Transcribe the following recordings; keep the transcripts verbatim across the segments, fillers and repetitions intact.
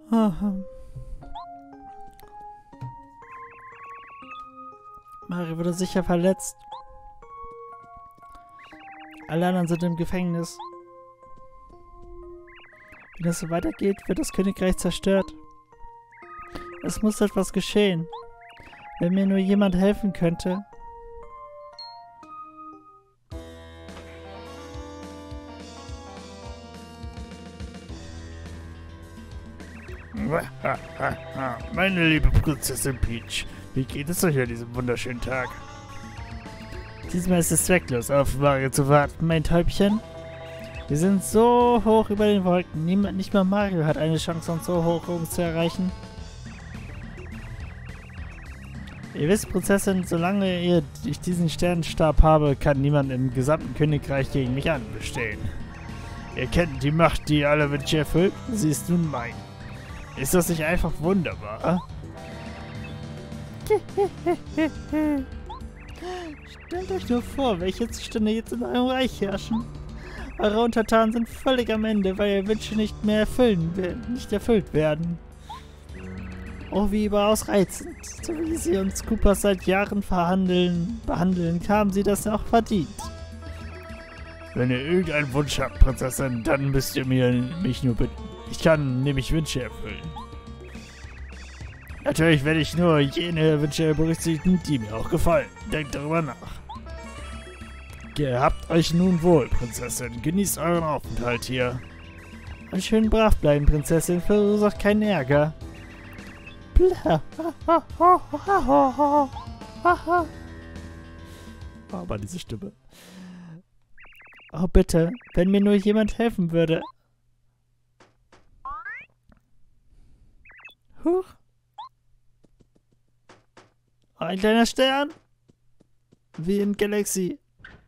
Aha. Mario wurde sicher verletzt. Alle anderen sind im Gefängnis. Wenn es so weitergeht, wird das Königreich zerstört. Es muss etwas geschehen. Wenn mir nur jemand helfen könnte. Meine liebe Prinzessin Peach, wie geht es euch an diesem wunderschönen Tag? Diesmal ist es zwecklos, auf Mario zu warten, mein Täubchen. Wir sind so hoch über den Wolken. Niemand, nicht mal Mario hat eine Chance, uns so hoch oben zu erreichen. Ihr wisst, Prinzessin, solange ihr, ich diesen Sternenstab habe, kann niemand im gesamten Königreich gegen mich anbestehen. Ihr kennt die Macht, die alle Wünsche erfüllt. Sie ist nun mein. Ist das nicht einfach wunderbar? Stellt euch nur vor, welche Zustände jetzt in eurem Reich herrschen. Eure Untertanen sind völlig am Ende, weil ihre Wünsche nicht mehr erfüllen, nicht erfüllt werden. Oh, wie überaus reizend. So wie sie uns Koopas seit Jahren verhandeln, behandeln, haben sie das auch verdient. Wenn ihr irgendeinen Wunsch habt, Prinzessin, dann müsst ihr mir mich nur bitten. Ich kann nämlich Wünsche erfüllen. Natürlich werde ich nur jene Wünsche berücksichtigen, die mir auch gefallen. Denkt darüber nach. Gehabt euch nun wohl, Prinzessin. Genießt euren Aufenthalt hier. Und schön brav bleiben, Prinzessin. Verursacht keinen Ärger. Bla. Aber diese Stimme. Oh, bitte. Wenn mir nur jemand helfen würde. Huch. Ein kleiner Stern. Wie in Galaxy.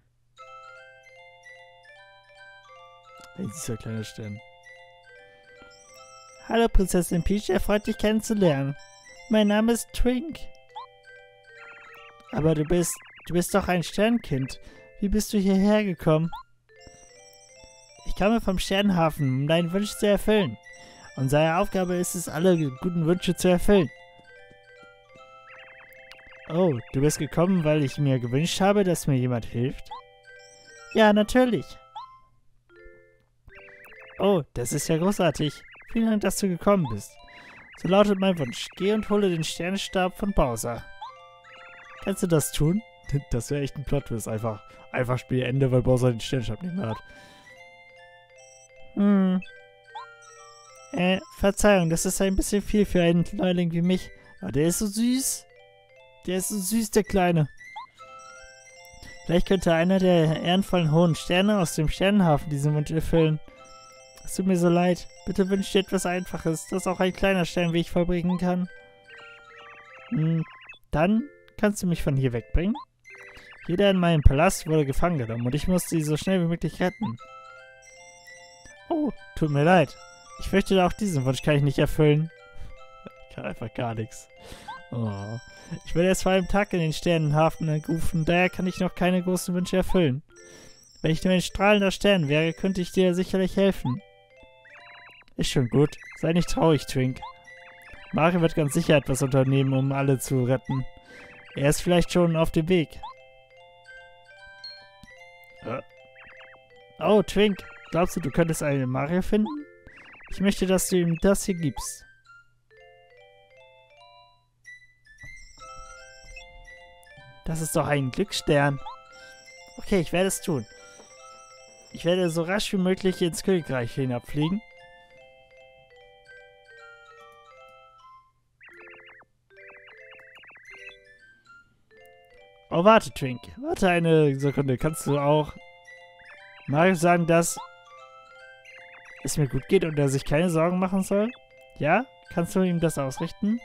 Ein süßer kleiner Stern. Hallo Prinzessin Peach, er freut dich kennenzulernen. Mein Name ist Twink. Aber du bist, du bist doch ein Sternkind. Wie bist du hierher gekommen? Ich komme vom Sternhafen, um deinen Wunsch zu erfüllen. Unsere Aufgabe ist es, alle guten Wünsche zu erfüllen. Oh, du bist gekommen, weil ich mir gewünscht habe, dass mir jemand hilft? Ja, natürlich. Oh, das ist ja großartig. Vielen Dank, dass du gekommen bist. So lautet mein Wunsch. Geh und hole den Sternenstab von Bowser. Kannst du das tun? Das wäre echt ein Plot-Twist. Einfach, einfach Spielende, weil Bowser den Sternenstab nicht mehr hat. Hm. Äh, Verzeihung, das ist ein bisschen viel für einen Neuling wie mich. Aber der ist so süß. Der ist so süß, der Kleine. Vielleicht könnte einer der ehrenvollen hohen Sterne aus dem Sternenhafen diesen Wunsch erfüllen. Es tut mir so leid. Bitte wünsch dir etwas Einfaches, das auch ein kleiner Stern wie ich vollbringen kann. Hm, dann kannst du mich von hier wegbringen. Jeder in meinem Palast wurde gefangen genommen und ich musste sie so schnell wie möglich retten. Oh, tut mir leid. Ich fürchte, auch diesen Wunsch kann ich nicht erfüllen. Ich kann einfach gar nichts. Oh. Ich werde erst vor einem Tag in den Sternenhafen gerufen, daher kann ich noch keine großen Wünsche erfüllen. Wenn ich nur ein strahlender Stern wäre, könnte ich dir sicherlich helfen. Ist schon gut. Sei nicht traurig, Twink. Mario wird ganz sicher etwas unternehmen, um alle zu retten. Er ist vielleicht schon auf dem Weg. Äh. Oh, Twink. Glaubst du, du könntest einen Mario finden? Ich möchte, dass du ihm das hier gibst. Das ist doch ein Glücksstern. Okay, ich werde es tun. Ich werde so rasch wie möglich ins Königreich hinabfliegen. Oh, warte, Twink. Warte eine Sekunde. Kannst du auch Mario sagen, dass es mir gut geht und er sich keine Sorgen machen soll? Ja? Kannst du ihm das ausrichten?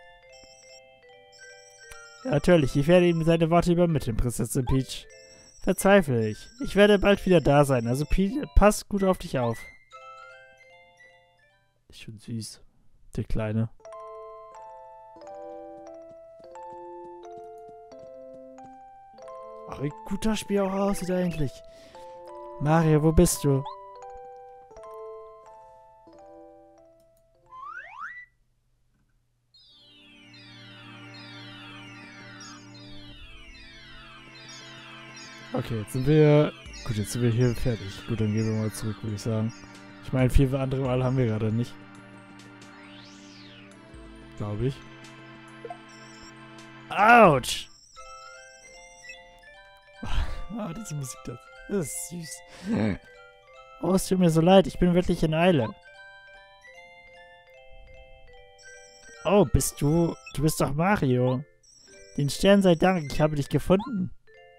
Ja, natürlich. Ich werde ihm seine Worte übermitteln, Prinzessin Peach. Verzweifle ich. Ich werde bald wieder da sein. Also, Peach, pass gut auf dich auf. Ist schon süß. Der Kleine. Ach, wie gut das Spiel auch aussieht eigentlich. Mario, wo bist du? Okay, jetzt sind wir... Gut, jetzt sind wir hier fertig. Gut, dann gehen wir mal zurück, würde ich sagen. Ich meine, vier andere Mal haben wir gerade nicht. Glaube ich. Autsch! Ah, diese Musik, das, das ist süß. Oh, es tut mir so leid, ich bin wirklich in Eile. Oh, bist du... Du bist doch Mario. Den Stern sei Dank, ich habe dich gefunden.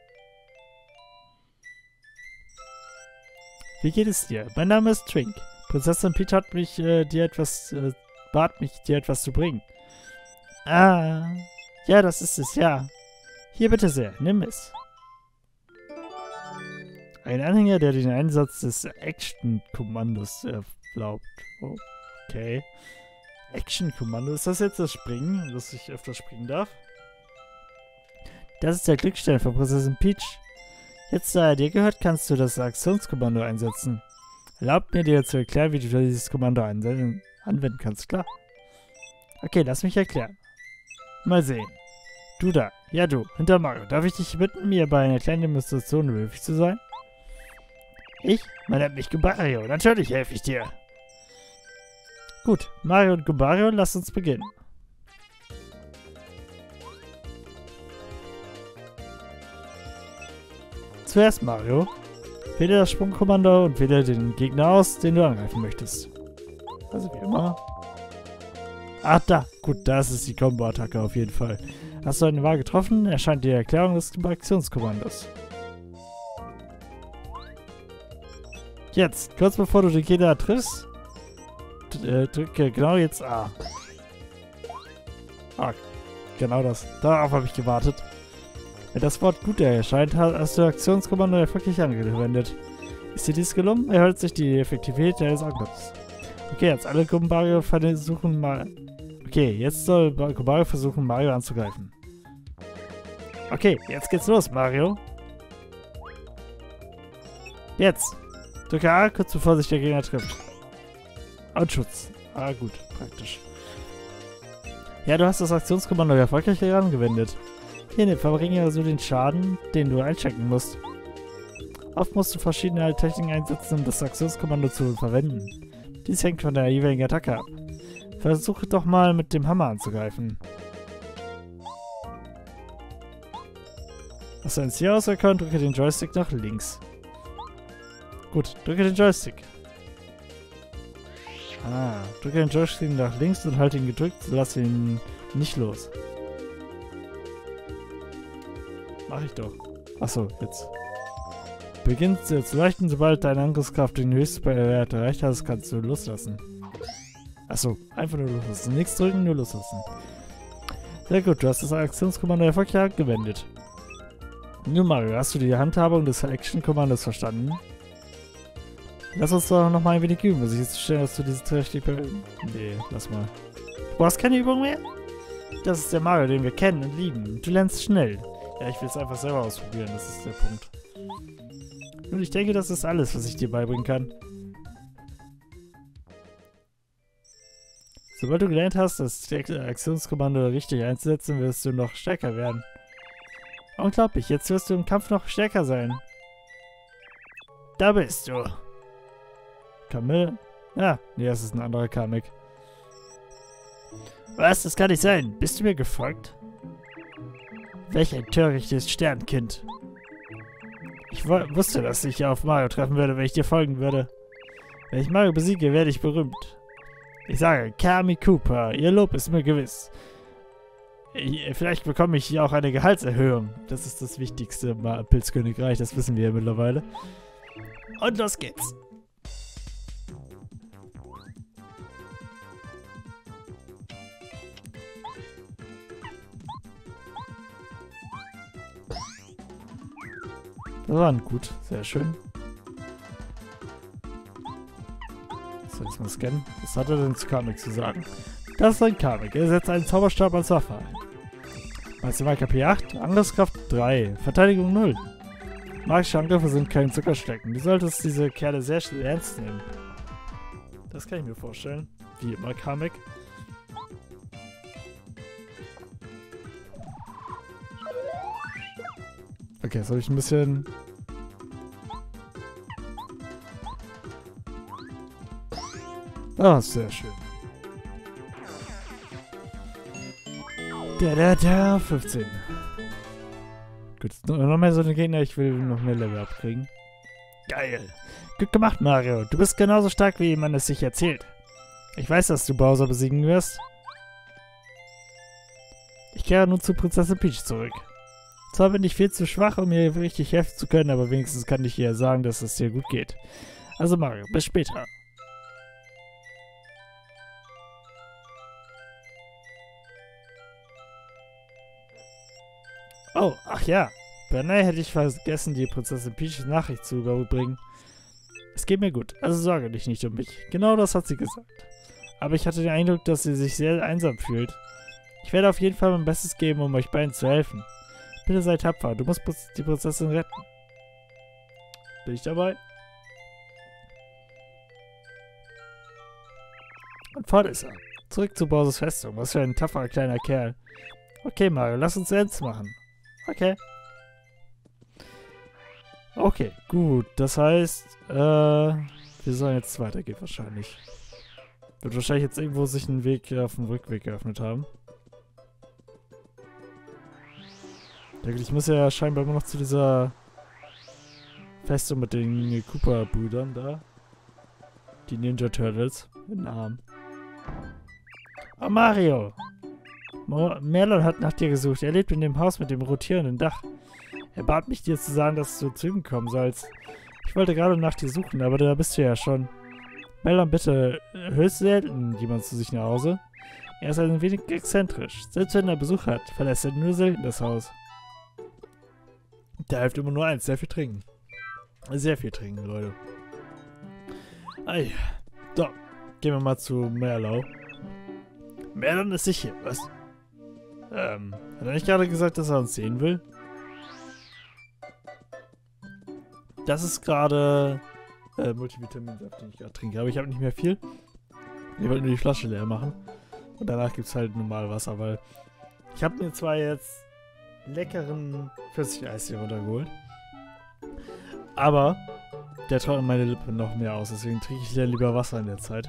Wie geht es dir? Mein Name ist Trink. Prinzessin Peach hat mich äh, dir etwas... Äh, bat mich, dir etwas zu bringen. Ah... Ja, das ist es, ja. Hier bitte sehr, nimm es. Ein Anhänger, der den Einsatz des Action-Kommandos erlaubt. Okay. Action-Kommando. Ist das jetzt das Springen, dass ich öfter springen darf? Das ist der Glückstein von Prinzessin Peach. Jetzt, da er dir gehört, kannst du das Aktionskommando einsetzen. Erlaubt mir dir zu erklären, wie du dieses Kommando anwenden kannst, klar? Okay, lass mich erklären. Mal sehen. Du da. Ja, du. Hinter Mario. Darf ich dich bitten, mir bei einer kleinen Demonstration höflich zu sein? Ich? Man nennt mich Goombario. Natürlich helfe ich dir. Gut. Mario und Goombario, lass uns beginnen. Zuerst Mario. Wähle das Sprungkommando und wähle den Gegner aus, den du angreifen möchtest. Also wie immer. Ah, da. Gut, das ist die Combo-Attacke auf jeden Fall. Hast du eine Wahl getroffen, erscheint die Erklärung des Aktionskommandos. Jetzt, kurz bevor du den Gegner triffst, äh, drücke genau jetzt A. Ah, genau das. Darauf habe ich gewartet. Wenn das Wort gut erscheint, hast du das Aktionskommando erfolgreich angewendet. Ist dir dies gelungen, erhöht sich die Effektivität deines Angriffs. Okay, jetzt alle Goombario versuchen mal... Okay, jetzt soll Goombario versuchen, Mario anzugreifen. Okay, jetzt geht's los, Mario. Jetzt. Drücke A, kurz bevor sich der Gegner trifft. Und Schutz. Ah, gut, praktisch. Ja, du hast das Aktionskommando erfolgreich angewendet. Hier, verbringe also den Schaden, den du einchecken musst. Oft musst du verschiedene Techniken einsetzen, um das Aktionskommando zu verwenden. Dies hängt von der jeweiligen Attacke ab. Versuche doch mal mit dem Hammer anzugreifen. Hast du ein Ziel ausgekommen, drücke den Joystick nach links. Gut, drücke den Joystick. Ah, drücke den Joystick nach links und halte ihn gedrückt, lass ihn nicht los. Mach ich doch. Achso, jetzt. Beginnt zu leuchten, sobald deine Angriffskraft den höchsten Wert erreicht hast, kannst du loslassen. Achso, einfach nur loslassen. Nichts drücken, nur loslassen. Sehr gut, du hast das Aktionskommando erfolgreich angewendet. Nun Mario, hast du die Handhabung des Action-Kommandos verstanden? Lass uns doch noch mal ein wenig üben, um sicherzustellen, dass du diese trächtig... Nee, lass mal. Du brauchst keine Übung mehr? Das ist der Mario, den wir kennen und lieben. Du lernst schnell. Ja, ich will es einfach selber ausprobieren, das ist der Punkt. Und ich denke, das ist alles, was ich dir beibringen kann. Sobald du gelernt hast, das Aktionskommando richtig einzusetzen, wirst du noch stärker werden. Unglaublich, jetzt wirst du im Kampf noch stärker sein. Da bist du. Kamille? Ah, nee, das ist ein anderer Kamek. Was? Das kann nicht sein. Bist du mir gefolgt? Welch ein törichtes Sternkind. Ich wusste, dass ich auf Mario treffen würde, wenn ich dir folgen würde. Wenn ich Mario besiege, werde ich berühmt. Ich sage, Kami Koopa, ihr Lob ist mir gewiss. Ich, vielleicht bekomme ich hier auch eine Gehaltserhöhung. Das ist das Wichtigste im Pilzkönigreich, das wissen wir ja mittlerweile. Und los geht's. Das war gut, sehr schön. So, jetzt mal scannen. Was hat er denn zu Kamek zu sagen? Das ist ein Kamek. Er setzt einen Zauberstab als Waffe ein. Maximal K P acht, Angriffskraft drei, Verteidigung null. Magische Angriffe sind kein Zuckerschlecken. Du solltest diese Kerle sehr schnell ernst nehmen. Das kann ich mir vorstellen. Wie immer Kamek. Okay, jetzt habe ich ein bisschen... Ah, sehr schön. Da, da, da, fünfzehn. Gut, noch mehr so eine Gegner, ich will noch mehr Level abkriegen. Geil. Gut gemacht, Mario. Du bist genauso stark, wie man es sich erzählt. Ich weiß, dass du Bowser besiegen wirst. Ich kehre nun zu Prinzessin Peach zurück. Zwar bin ich viel zu schwach, um mir richtig helfen zu können, aber wenigstens kann ich ihr sagen, dass es dir gut geht. Also Mario, bis später. Oh, ach ja. Beinahe hätte ich vergessen, die Prinzessin Peach Nachricht zu überbringen. Es geht mir gut, also sorge dich nicht um mich. Genau das hat sie gesagt. Aber ich hatte den Eindruck, dass sie sich sehr einsam fühlt. Ich werde auf jeden Fall mein Bestes geben, um euch beiden zu helfen. Bitte sei tapfer, du musst die Prinzessin retten. Bin ich dabei? Und fort ist er. Zurück zu Bowsers Festung. Was für ein tapferer kleiner Kerl. Okay, Mario, lass uns Ernst machen. Okay. Okay, gut. Das heißt, äh, wir sollen jetzt weitergehen wahrscheinlich. Wird wahrscheinlich jetzt irgendwo sich ein Weg auf dem Rückweg geöffnet haben. Ich muss ja scheinbar immer noch zu dieser Festung mit den Koopa-Brüdern da. Die Ninja Turtles. In den Arm. Oh, Mario! Mo Merlon hat nach dir gesucht. Er lebt in dem Haus mit dem rotierenden Dach. Er bat mich, dir zu sagen, dass du zu ihm kommen sollst. Ich wollte gerade nach dir suchen, aber da bist du ja schon. Merlon, bitte, höchst selten jemand zu sich nach Hause. Er ist ein wenig exzentrisch. Selbst wenn er Besuch hat, verlässt er nur selten das Haus. Der hilft immer nur eins, sehr viel trinken. Sehr viel trinken, Leute. Ei. So, gehen wir mal zu Merlon. Merlon ist sicher, was? Ähm, hat er nicht gerade gesagt, dass er uns sehen will? Das ist gerade äh, Multivitaminsaft, den ich gerade trinke. Aber ich habe nicht mehr viel. Ich wollte nur die Flasche leer machen. Und danach gibt es halt normal Wasser, weil ich habe mir zwar jetzt leckeren Flüssigeis hier runtergeholt, aber der trocknet meine Lippe noch mehr aus. Deswegen trinke ich lieber Wasser in der Zeit.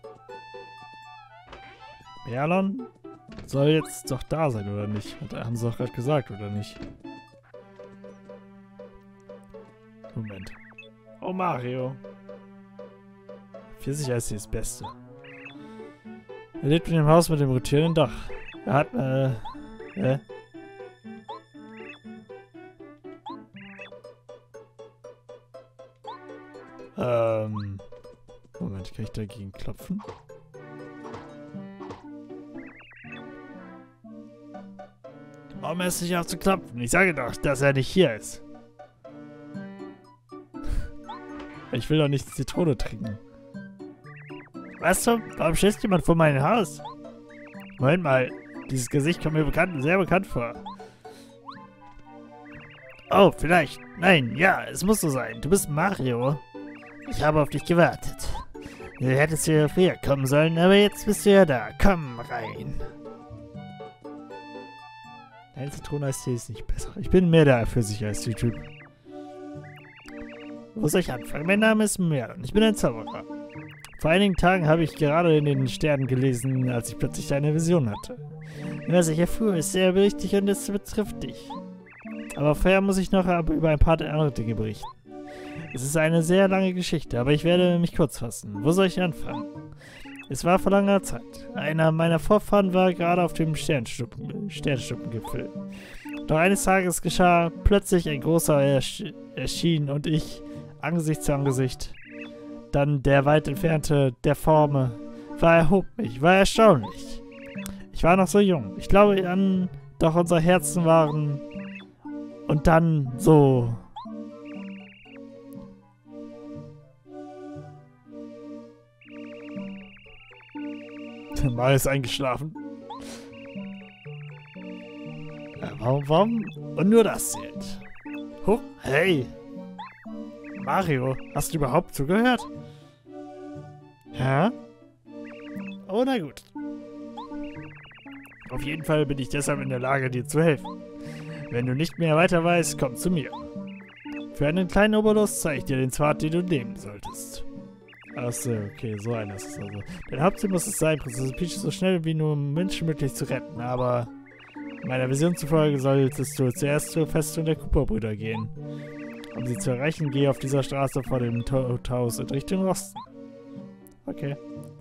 Merlon soll jetzt doch da sein, oder nicht? Haben sie doch gerade gesagt, oder nicht? Moment. Oh, Mario. Pfirsicheis ist das Beste. Er lebt in dem Haus mit dem rotierenden Dach. Er hat, äh, äh. Ähm. Moment, kann ich dagegen klopfen? Warum ist nicht auf zu klopfen? Ich sage doch, dass er nicht hier ist. Ich will doch nicht Zitrone trinken. Was zum? Warum schießt jemand vor mein Haus? Moment mal, dieses Gesicht kommt mir bekannt, sehr bekannt vor. Oh, vielleicht. Nein, ja, es muss so sein. Du bist Mario. Ich habe auf dich gewartet. Du hättest hier früher kommen sollen, aber jetzt bist du ja da. Komm rein. Nein, Zitroneneistee ist nicht besser. Ich bin mehr der Pfirsich-Eistee-Typ. Wo soll ich anfangen? Mein Name ist Merlon. Ich bin ein Zauberer. Vor einigen Tagen habe ich gerade in den Sternen gelesen, als ich plötzlich eine Vision hatte. Was ich erfuhr, ist sehr wichtig und es betrifft dich. Aber vorher muss ich noch über ein paar andere Dinge berichten. Es ist eine sehr lange Geschichte, aber ich werde mich kurz fassen. Wo soll ich anfangen? Es war vor langer Zeit. Einer meiner Vorfahren war gerade auf dem Sternschnuppen, Sternschnuppengipfel. Doch eines Tages geschah plötzlich ein großer ersch erschien und ich, Angesicht zu Angesicht. Dann der weit entfernte, der Forme, war erhob mich, war erstaunlich. Ich war noch so jung. Ich glaube an, doch unsere Herzen waren und dann so. Mal ist eingeschlafen. Ja, warum, warum? Und nur das zählt. Huch, hey. Mario, hast du überhaupt zugehört? Hä? Oh, na gut. Auf jeden Fall bin ich deshalb in der Lage, dir zu helfen. Wenn du nicht mehr weiter weißt, komm zu mir. Für einen kleinen Obolus zeige ich dir den Pfad, den du nehmen solltest. Achso, okay, so einer ist es also. Dein Hauptziel muss es sein, Prinzessin Peach so schnell wie nur Menschen möglich zu retten, aber meiner Vision zufolge solltest du zuerst zur Festung der Cooper-Brüder gehen. Um sie zu erreichen, gehe auf dieser Straße vor dem Toadhaus in Richtung Osten. Okay.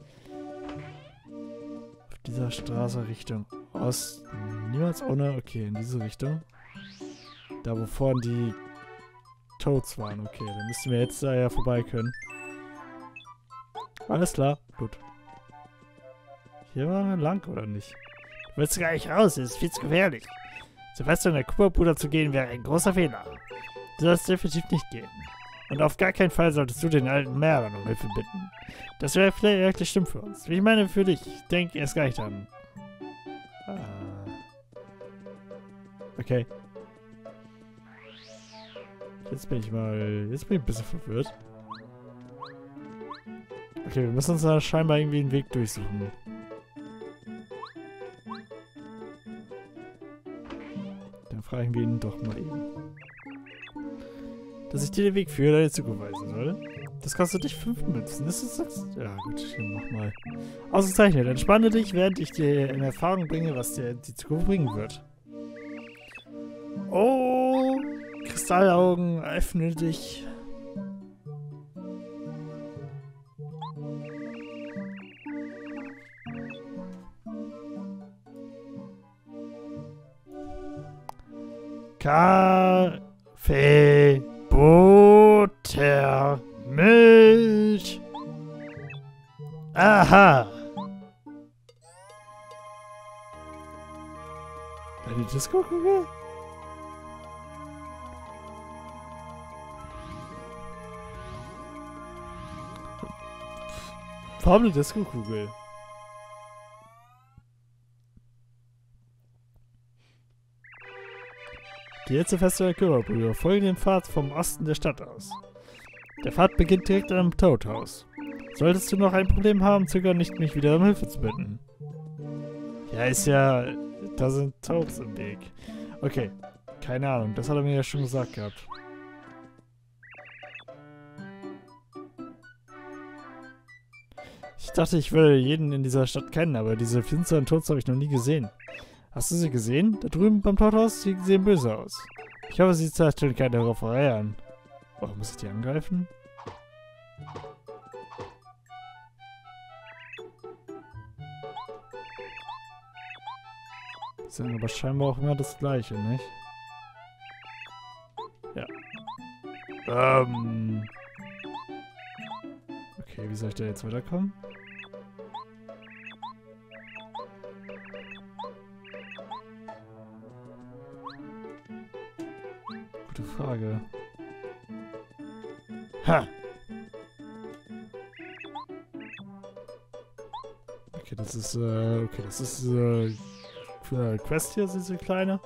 Auf dieser Straße Richtung Osten. Niemals ohne, okay, in diese Richtung. Da, wo vorhin die Toads waren. Okay, dann müssen wir jetzt da ja vorbei können. Alles klar, gut. Hier war er lang, oder nicht? Du willst gar nicht raus, es ist viel zu gefährlich. Zur Festung der Cooper-Brüder zu gehen, wäre ein großer Fehler. Du sollst definitiv nicht gehen. Und auf gar keinen Fall solltest du den alten Mehrern um Hilfe bitten. Das wäre vielleicht wirklich schlimm für uns. Wie ich meine, für dich. Ich denke erst gar nicht an. Ah. Okay. Jetzt bin ich mal... Jetzt bin ich ein bisschen verwirrt. Okay, wir müssen uns da scheinbar irgendwie einen Weg durchsuchen. Dann fragen wir ihn doch mal eben. Dass ich dir den Weg für deine Zukunft weisen soll. Das kostet dich fünf Münzen. Ist das das? Ja gut, mach mal. Ausgezeichnet. Entspanne dich, während ich dir in Erfahrung bringe, was dir die Zukunft bringen wird. Oh, Kristallaugen, öffne dich. Kaffee, Butter, Milch. Aha. Eine Disco-Kugel? Warum eine Disco-Kugel? Gehe zur Festung der Cooper-Brüder. Folge dem Pfad vom Osten der Stadt aus. Der Pfad beginnt direkt am Toadhaus. Solltest du noch ein Problem haben, zögere nicht, mich wieder um Hilfe zu bitten. Ja, ist ja... Da sind Toads im Weg. Okay. Keine Ahnung. Das hat er mir ja schon gesagt gehabt. Ich dachte, ich würde jeden in dieser Stadt kennen, aber diese finsteren Toads habe ich noch nie gesehen. Hast du sie gesehen? Da drüben beim Toadhaus? Sie sehen böse aus. Ich hoffe, sie zerstören keine Rauferei an. Oh, muss ich die angreifen? Die sind aber scheinbar auch immer das Gleiche, nicht? Ja. Ähm. Okay, wie soll ich da jetzt weiterkommen? Gute Frage. Ha! Okay, das ist, äh, okay, das ist, äh, Quest hier, diese kleine.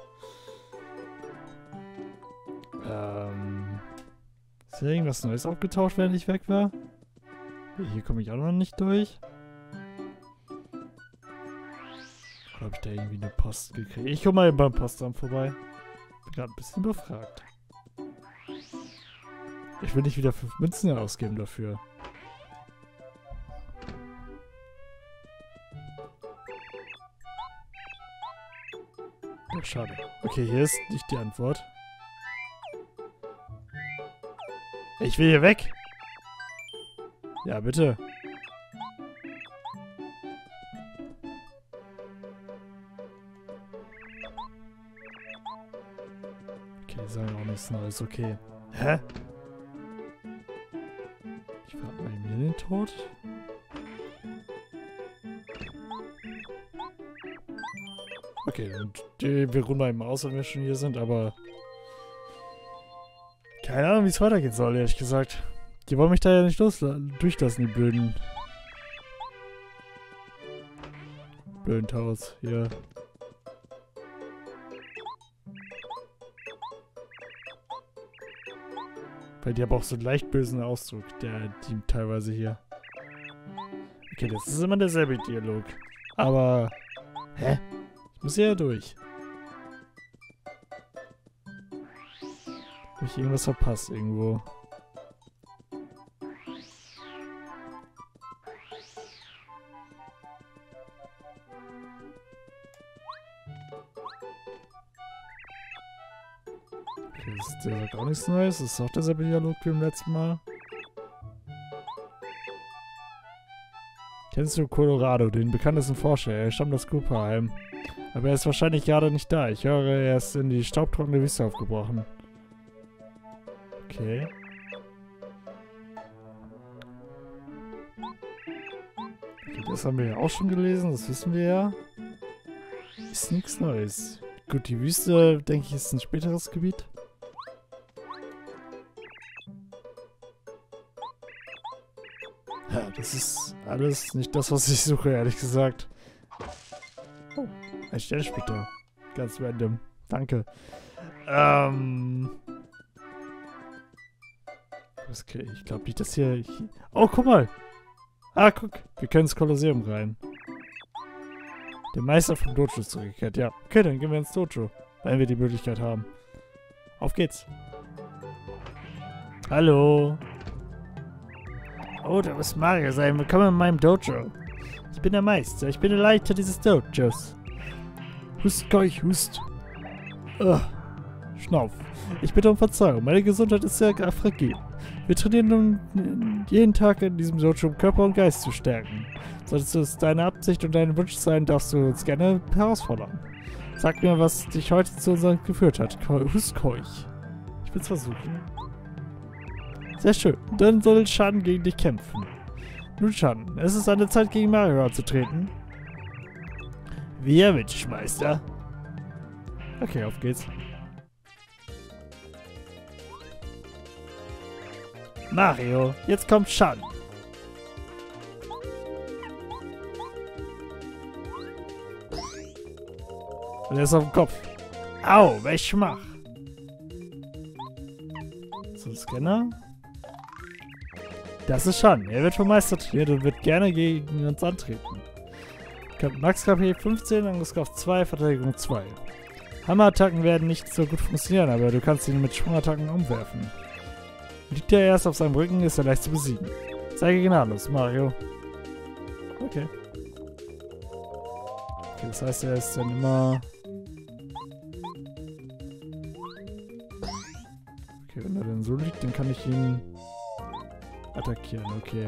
Ähm. Ist hier irgendwas Neues aufgetaucht, während ich weg war? Hier komme ich auch noch nicht durch. Oder habe ich da irgendwie eine Post gekriegt? Ich komme mal beim Postamt vorbei. Bin gerade ein bisschen befragt. Ich will nicht wieder fünf Münzen ausgeben dafür. Ja, schade. Okay, hier ist nicht die Antwort. Ich will hier weg. Ja, bitte. Okay, die sagen auch nichts Neues. Okay. Hä? Ich frage mal mir den Tod. Okay, und die, wir ruhen mal eben aus, wenn wir schon hier sind, aber... Keine Ahnung, wie es weitergehen soll, ehrlich gesagt. Die wollen mich da ja nicht durchlassen, die blöden... Blöden Taus hier. Weil die haben auch so einen leicht bösen Ausdruck, der die teilweise hier. Okay, das ist immer derselbe Dialog. Aber... Hä? Ich muss hier ja durch. Habe ich irgendwas verpasst irgendwo? Okay, das, der sagt auch nichts Neues. Das ist auch derselbe Dialog wie beim letzten Mal. Kennst du Colorado, den bekanntesten Forscher? Er stammt aus Cooperheim. Aber er ist wahrscheinlich gerade nicht da. Ich höre, er ist in die staubtrockene Wüste aufgebrochen. Okay. Okay, das haben wir ja auch schon gelesen, das wissen wir ja. Ist nichts Neues. Gut, die Wüste, denke ich, ist ein späteres Gebiet. Ja, das ist alles nicht das, was ich suche, ehrlich gesagt. Oh, ein Sternsplitter. Ganz random. Danke. Ähm... Okay, ich glaube nicht, dass hier... hier oh, guck mal! Ah, guck, wir können ins Kolosseum rein. Der Meister vom Dojo ist zurückgekehrt, ja. Okay, dann gehen wir ins Dojo, wenn wir die Möglichkeit haben. Auf geht's. Hallo. Oh, da muss Mario sein. Willkommen in meinem Dojo. Ich bin der Meister. Ich bin der Leiter dieses Dojos. Hust, Keuch, Hust. Ugh. Schnauf. Ich bitte um Verzeihung. Meine Gesundheit ist sehr fragil. Wir trainieren nun jeden Tag in diesem Dojo, um Körper und Geist zu stärken. Solltest es deine Absicht und dein Wunsch sein, darfst du uns gerne herausfordern. Sag mir, was dich heute zu uns geführt hat. Huskeuch. Ich will's versuchen. Sehr schön. Dann soll Shan gegen dich kämpfen. Nun Shan, es ist eine Zeit, gegen Mario anzutreten. Wie er wünscht, Meister. Okay, auf geht's. Mario, jetzt kommt Shan. Und er ist auf dem Kopf. Au, welch Schmach. So ein Scanner. Das ist Shan. Er wird vom Meister trainiert und wird gerne gegen uns antreten. Max K P fünfzehn, Angriffskraft zwei, Verteidigung zwei. Hammerattacken werden nicht so gut funktionieren, aber du kannst ihn mit Sprungattacken umwerfen. Liegt er erst auf seinem Rücken, ist er leicht zu besiegen. Sei gnadenlos, Mario. Okay. Okay, das heißt, er ist dann immer... Okay, wenn er dann so liegt, dann kann ich ihn attackieren, okay.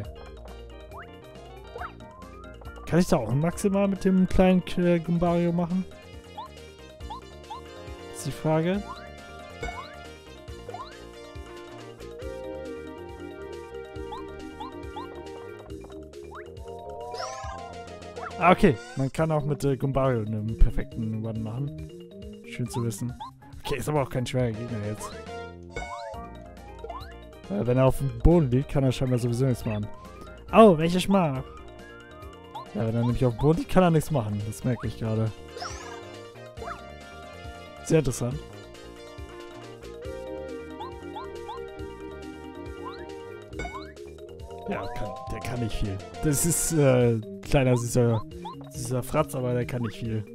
Kann ich da auch ein Maximal mit dem kleinen äh, Gumbario machen? Das ist die Frage. Ah, okay. Man kann auch mit äh, Gumbario einen perfekten Run machen. Schön zu wissen. Okay, ist aber auch kein schwerer Gegner jetzt. Äh, wenn er auf dem Boden liegt, kann er scheinbar sowieso nichts machen. Au, welche Schmach! Ja, wenn er nämlich auf dem Boden liegt, kann er nichts machen. Das merke ich gerade. Sehr interessant. Ja, kann, der kann nicht viel. Das ist äh, kleiner, süßer, süßer Fratz, aber der kann nicht viel.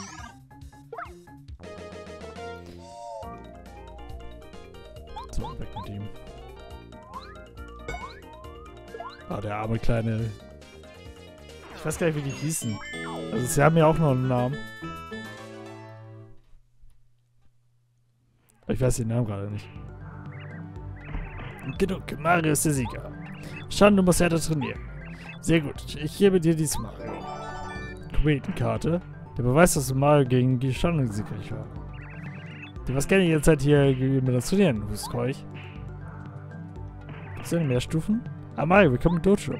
So, weg mit ihm. Ah, der arme kleine... Ich weiß gar nicht, wie die hießen. Also sie haben ja auch noch einen Namen. Ich weiß den Namen gerade nicht. Genug, Mario ist der Sieger. Shan, du musst härter trainieren. Sehr gut, ich gebe dir dies Mario. Kometenkarte. Der Beweis, dass du Mario gegen die Shan siegreich war. Du warst gerne jederzeit hier mit das Trainieren, Huskeuch. Gibt es denn mehr Stufen? Ah, Mario, willkommen im Dojo.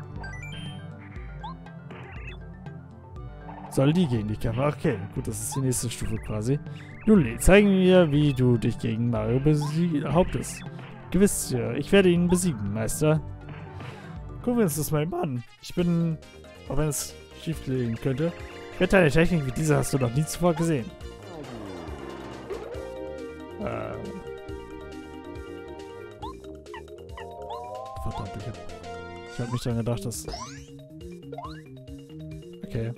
Soll die gegen dich kämpfen? Okay, gut, das ist die nächste Stufe quasi. Nun, zeigen mir, wie du dich gegen Mario behauptest. Gewiss, ja, ich werde ihn besiegen, Meister. Gucken wir uns das mal an. Ich bin, auch wenn es schief gehen könnte, ich wette, eine Technik wie diese hast du noch nie zuvor gesehen. Ähm. Verdammt, ich hab, ich hab nicht daran gedacht, dass... Okay.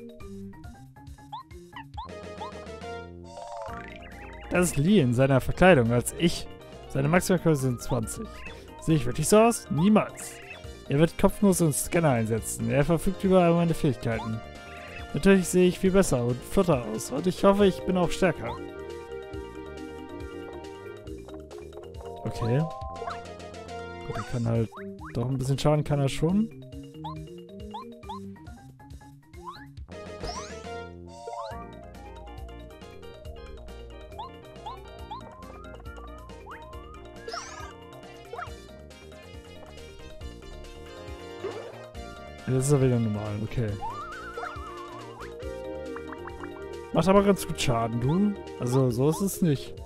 Das ist Lee in seiner Verkleidung als ich. Seine Maximalgröße sind zwanzig. Sehe ich wirklich so aus? Niemals. Er wird kopflos und Scanner einsetzen. Er verfügt über all meine Fähigkeiten. Natürlich sehe ich viel besser und flotter aus. Und ich hoffe, ich bin auch stärker. Okay. Gut, er kann halt doch ein bisschen Schaden, kann er schon. Das ist ja wieder normal, okay. Macht aber ganz gut Schaden, du. Also, so ist es nicht.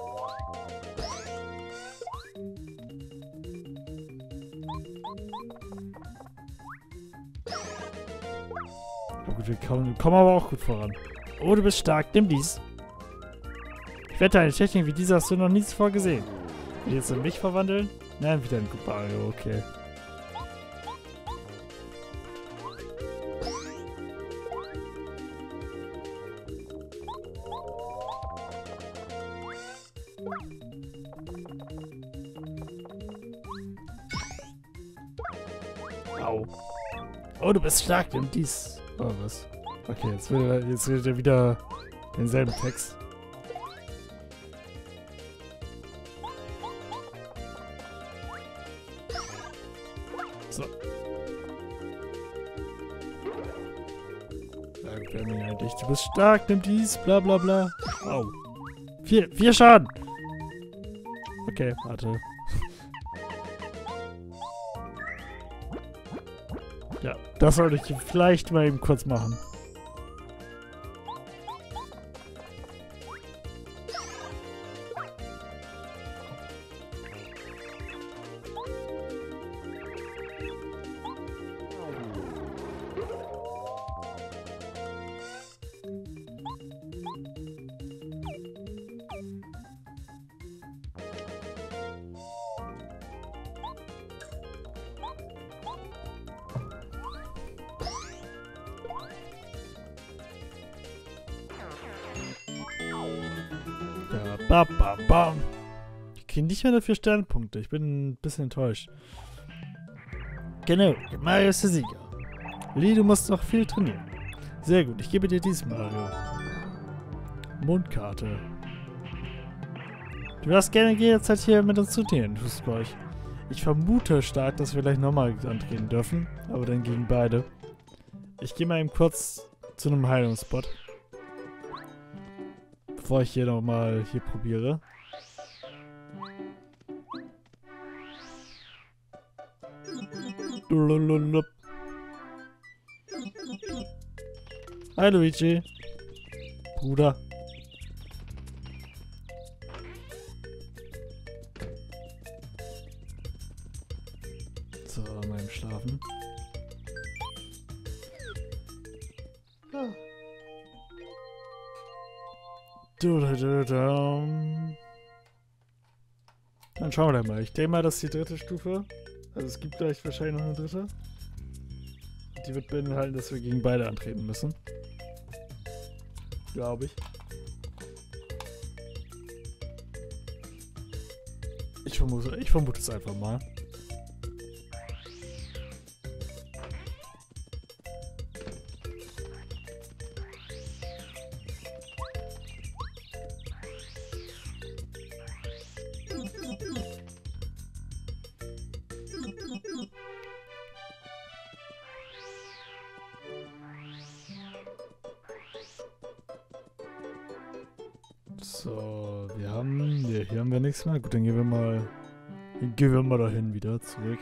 Oh gut, wir kommen, kommen aber auch gut voran. Oh, du bist stark, nimm dies. Ich wette, eine Technik wie diese hast du noch nie zuvor gesehen. Will ich jetzt in mich verwandeln? Nein, wieder ein Gubario, okay. Au. Oh, du bist stark, nimm dies. Oh, was? Okay, jetzt will er, jetzt will er wieder denselben Text. So. Ja, wir haben ihn eigentlich. Du bist stark, nimm dies, bla bla bla. Au. Vier, vier Schaden. Okay, warte. Ja, das sollte ich vielleicht mal eben kurz machen. Ja, bam, bam, bam. Ich kriege nicht mehr dafür Sternpunkte. Ich bin ein bisschen enttäuscht. Genau, Mario ist der Sieger. Lee, du musst noch viel trainieren. Sehr gut, ich gebe dir dies, Mario. Mondkarte. Du darfst gerne jederzeit hier mit uns trainieren, tust du euch. Ich vermute stark, dass wir gleich nochmal antreten dürfen, aber dann gegen beide. Ich gehe mal eben kurz zu einem Heilungsspot. Bevor ich hier nochmal hier probiere. Hi Luigi. Bruder. So, mal im Schlafen. Ah. Du, du, du, du. Dann schauen wir mal. Ich denke mal, das ist die dritte Stufe. Also es gibt gleich wahrscheinlich noch eine dritte. Die wird beinhalten, dass wir gegen beide antreten müssen. Glaube ich. Ich vermute, ich vermute es einfach mal. So, wir haben... Ne, hier haben wir nichts mehr. Gut, dann gehen wir mal... Dann gehen wir mal dahin wieder zurück.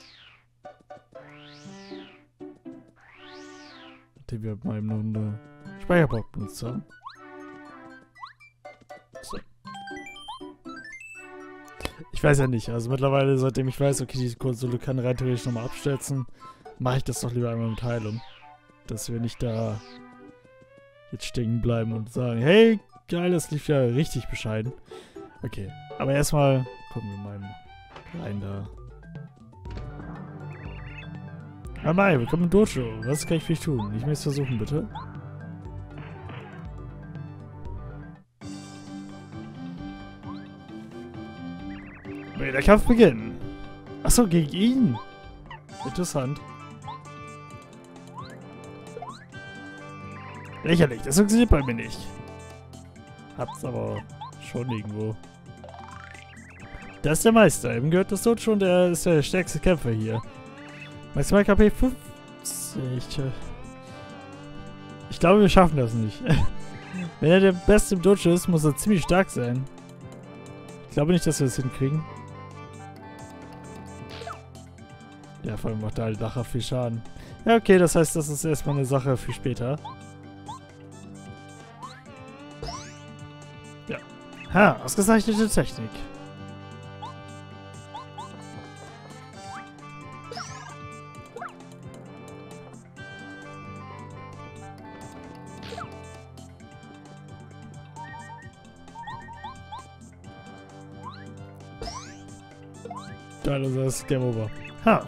Nachdem wir mal eben noch eine Speicherbox benutzt haben. So. Ich weiß ja nicht, also mittlerweile, seitdem ich weiß, okay, die Konsole kann rein theoretisch nochmal abstürzen, mache ich das doch lieber einmal mit Heilung. Dass wir nicht da jetzt stehen bleiben und sagen, hey, geil, das lief ja richtig bescheiden. Okay, aber erstmal gucken wir mal rein da. Ah nein, willkommen im Dojo. Was kann ich für dich tun? Ich möchte es versuchen, bitte. Will der Kampf beginnen? Achso, gegen ihn. Interessant. Lächerlich, das funktioniert bei mir nicht. Hat's aber schon irgendwo. Das ist der Meister. Eben gehört das dort schon, der ist der stärkste Kämpfer hier. Maximal K P fünfzig. Ich glaube, wir schaffen das nicht. Wenn er der Beste im Dojo ist, muss er ziemlich stark sein. Ich glaube nicht, dass wir das hinkriegen. Ja, vor allem macht der Lacher viel Schaden. Ja, okay, das heißt, das ist erstmal eine Sache für später. Ja. Ha, ausgezeichnete Technik. Geil, also das ist Game Over. Ha.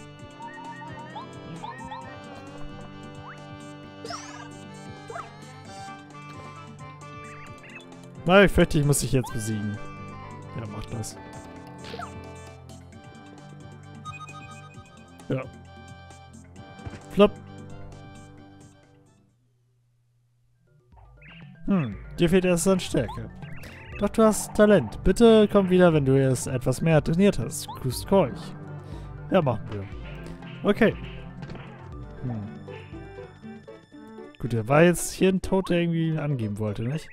Na, ich fürchte, ich muss dich jetzt besiegen. Ja, mach das. Ja. Flop. Hm, dir fehlt erst an Stärke. Doch du hast Talent. Bitte komm wieder, wenn du es etwas mehr trainiert hast. Grüßt euch. Ja, machen wir. Okay. Hm. Gut, er war jetzt hier ein Tod, der irgendwie angeben wollte, nicht?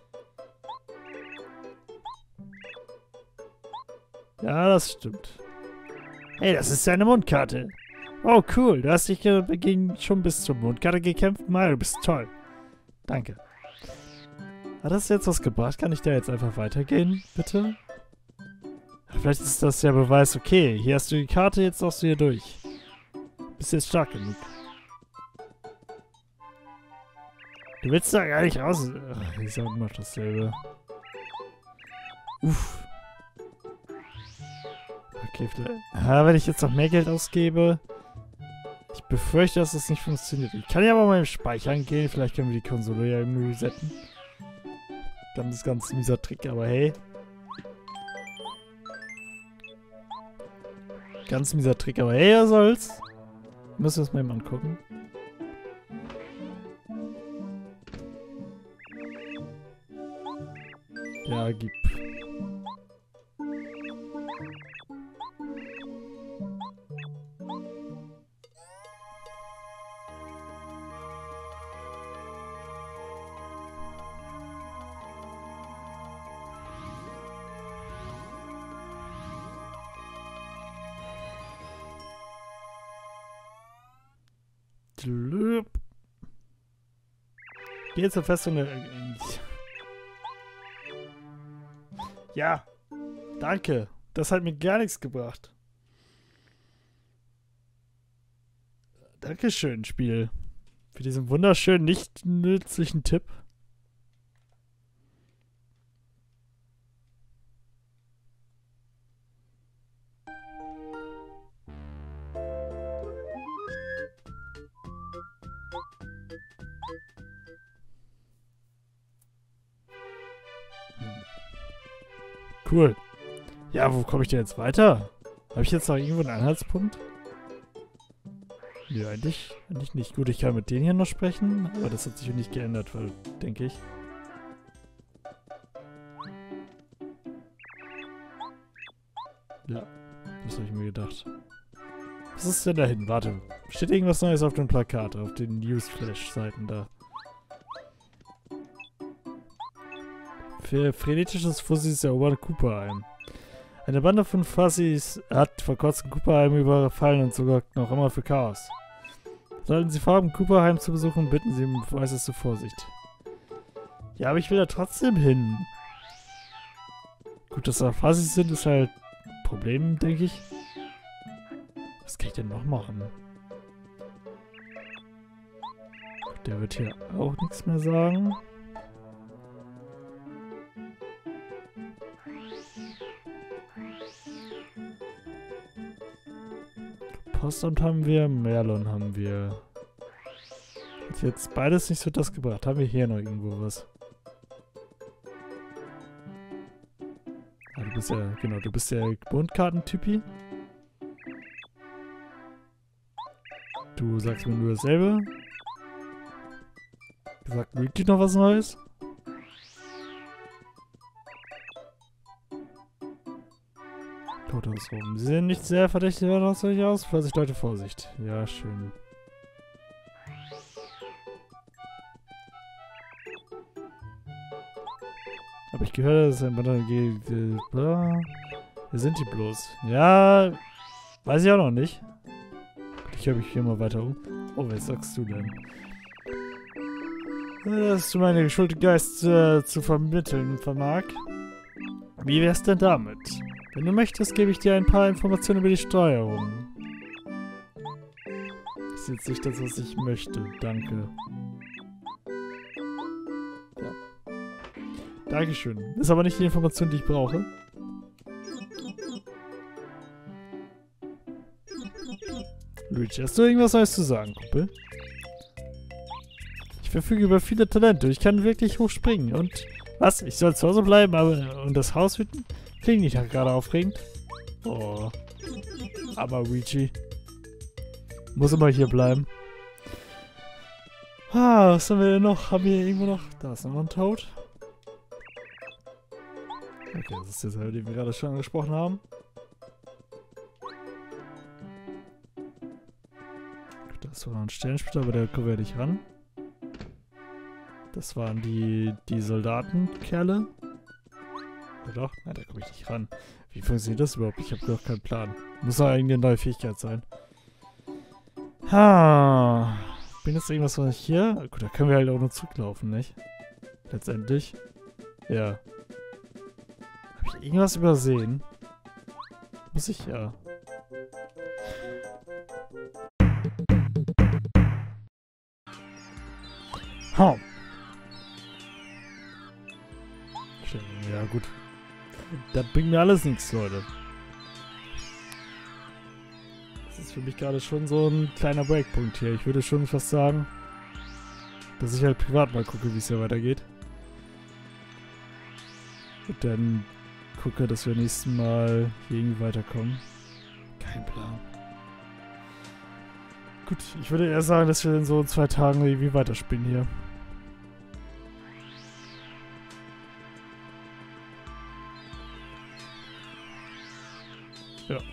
Ja, das stimmt. Hey, das ist deine Mondkarte. Oh, cool. Du hast dich gegen schon bis zur Mondkarte gekämpft. Mario, du bist toll. Danke. Hat das jetzt was gebracht? Kann ich da jetzt einfach weitergehen, bitte? Vielleicht ist das der Beweis, okay, hier hast du die Karte, jetzt darfst du hier durch. Bist jetzt stark genug. Du willst da gar nicht raus. Ach, ich sag immer dasselbe. Uff. Okay, vielleicht. Ah, wenn ich jetzt noch mehr Geld ausgebe. Ich befürchte, dass das nicht funktioniert. Ich kann ja aber mal im Speichern gehen. Vielleicht können wir die Konsole ja irgendwie resetten. Ganz, ganz mieser Trick, aber hey. Ganz mieser Trick, aber hey, was soll's. Müssen wir uns mal eben angucken. Ja, gib. Geh zur Festung der... Ja, danke. Das hat mir gar nichts gebracht. Dankeschön, Spiel. Für diesen wunderschönen, nicht nützlichen Tipp. Cool. Ja, wo komme ich denn jetzt weiter? Habe ich jetzt noch irgendwo einen Anhaltspunkt? Ja, eigentlich, eigentlich nicht. Gut, ich kann mit denen hier noch sprechen, aber das hat sich nicht geändert, weil, denke ich. Ja, das habe ich mir gedacht. Was ist denn da hinten? Warte, steht irgendwas Neues auf dem Plakat, auf den Newsflash-Seiten da? Für frenetisches Fussis erobern Koopaheim. Eine Bande von Fuzzies hat vor kurzem Koopaheim überfallen und sorgt noch immer für Chaos. Sollten Sie vorhaben, Koopaheim zu besuchen, bitten Sie um äußerste Vorsicht. Ja, aber ich will da trotzdem hin. Gut, dass da Fuzzies sind, ist halt ein Problem, denke ich. Was kann ich denn noch machen? Gut, der wird hier auch nichts mehr sagen. Postamt haben wir, Merlon haben wir. Hat jetzt beides nicht so das gebracht. Haben wir hier noch irgendwo was? Ah, du bist ja, genau, du bist der Mondkartentypi. Du sagst mir nur dasselbe. Sagt Luigi noch was Neues? Totos rum. Sie sehen nicht sehr verdächtig aus. Vorsicht, Leute, Vorsicht. Ja, schön. Hab ich gehört, dass ein Banner geht. Wer sind die bloß? Ja, weiß ich auch noch nicht. Ich höre mich hier mal weiter um. Oh, was sagst du denn? Dass du meine geschulte Geist äh, zu vermitteln vermag. Wie wär's denn damit? Wenn du möchtest, gebe ich dir ein paar Informationen über die Steuerung. Das ist jetzt nicht das, was ich möchte. Danke. Ja. Dankeschön. Ist aber nicht die Information, die ich brauche. Luigi, hast du irgendwas Neues zu sagen, Kumpel? Ich verfüge über viele Talente. Ich kann wirklich hoch springen. Und was? Ich soll zu Hause bleiben aber und das Haus hüten? Klingt nicht gerade aufregend. Oh. Aber Luigi. Muss immer hier bleiben. Ah, was haben wir denn noch? Haben wir hier irgendwo noch? Da ist noch ein Toad. Okay, das ist der, den wir gerade schon angesprochen haben. Das war noch ein Sternensplitter, aber der kommen wir nicht ran. Das waren die, die Soldatenkerle. Ja doch? Nein, da komme ich nicht ran. Wie funktioniert das überhaupt? Ich habe doch keinen Plan. Muss doch irgendeine neue Fähigkeit sein. Ha. Bin jetzt irgendwas von hier? Gut, da können wir halt auch nur zurücklaufen, nicht? Letztendlich. Ja. Habe ich irgendwas übersehen? Muss ich ja. Ha. Ja gut. Das bringt mir alles nichts, Leute. Das ist für mich gerade schon so ein kleiner Breakpunkt hier. Ich würde schon fast sagen, dass ich halt privat mal gucke, wie es hier weitergeht. Und dann gucke, dass wir nächstes Mal hier irgendwie weiterkommen. Kein Plan. Gut, ich würde eher sagen, dass wir in so zwei Tagen irgendwie weiterspielen hier. Ja.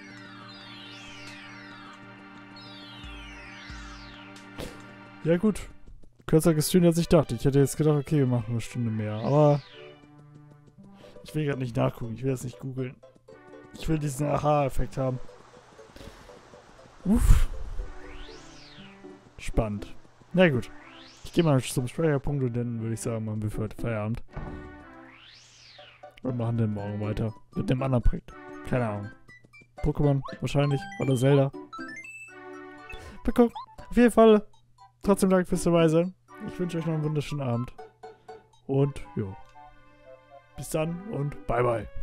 Ja gut. Kürzer gestreamt, als ich dachte. Ich hätte jetzt gedacht, okay, wir machen eine Stunde mehr. Aber ich will gerade nicht nachgucken. Ich will jetzt nicht googeln. Ich will diesen Aha-Effekt haben. Uff. Spannend. Na gut. Ich gehe mal zum Speicherpunkt und dann würde ich sagen, machen wir für heute Feierabend. Wir machen dann morgen weiter. Mit dem anderen Projekt. Keine Ahnung. Pokémon wahrscheinlich. Oder Zelda. Mal gucken. Auf jeden Fall. Trotzdem Dank fürs dabei sein. Ich wünsche euch noch einen wunderschönen Abend. Und jo. Bis dann und bye bye.